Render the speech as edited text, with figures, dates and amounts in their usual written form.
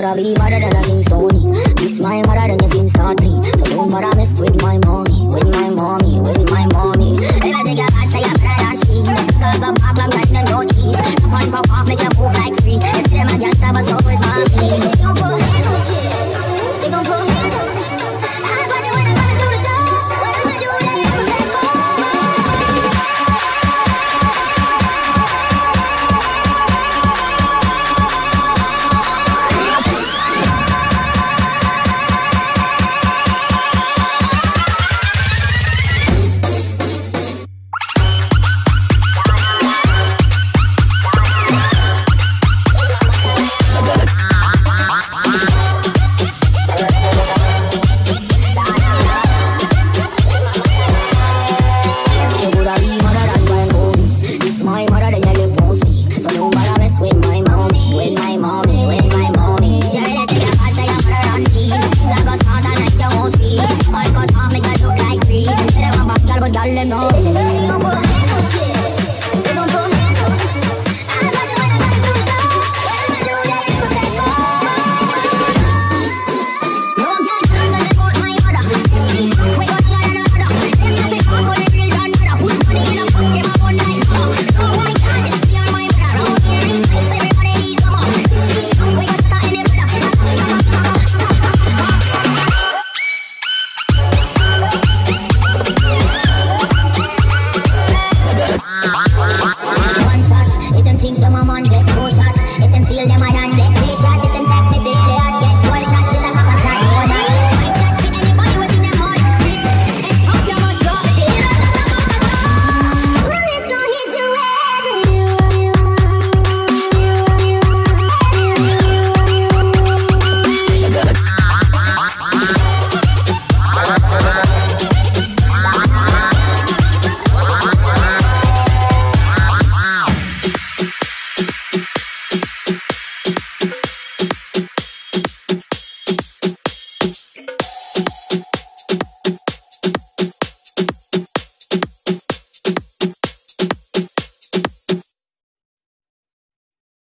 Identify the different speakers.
Speaker 1: coulda be better than a King Stony. This my mother than you seen start me. So don't bother mess with my mommy, with my mommy, with my mommy. If I think you're bad, say you're better than she. Go pop, I'm grinding and don't eat. Pop on, pop off, make you move like free. Instead of my gangsta, but so is my me. They gon' put hands on shit. They gon' put hands on me. Eyes watching when I'm coming through the door. When I'ma do that, I'm a bad boy. Think them